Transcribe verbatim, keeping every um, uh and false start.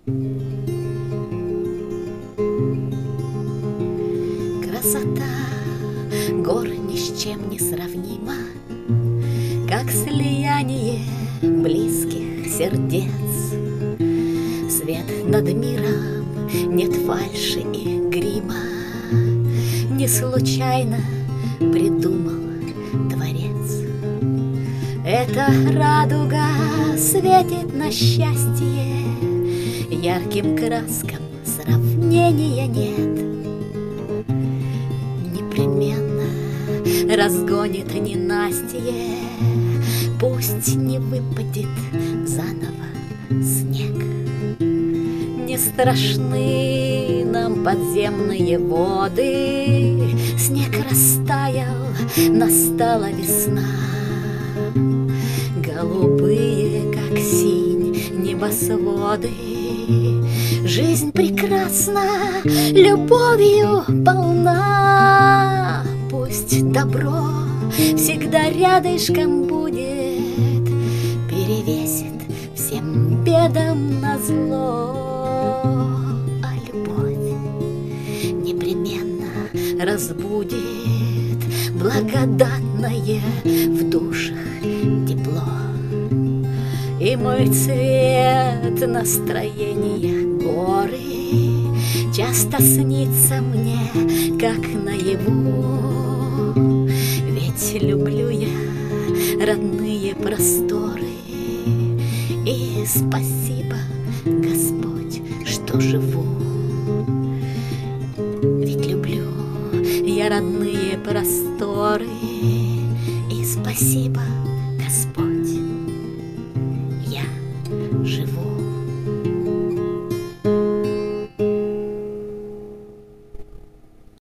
Красота гор ни с чем не сравнима, как слияние близких сердец. Свет над миром, нет фальши и грима, не случайно придумал Творец. Эта радуга светит на счастье, ярким краскам сравнения нет. Непременно разгонит ненастье, пусть не выпадет заново снег. Не страшны нам подземные воды, снег растаял, настала весна. Голубые, как синь, небосводы, жизнь прекрасна, любовью полна. Пусть добро всегда рядышком будет, перевесит всем бедам назло. А любовь непременно разбудит благодатное в душах тепло. И мой цвет настроения горы часто снится мне, как наяву. Ведь люблю я родные просторы, и спасибо, Господь, что живу. Ведь люблю я родные просторы, и спасибо,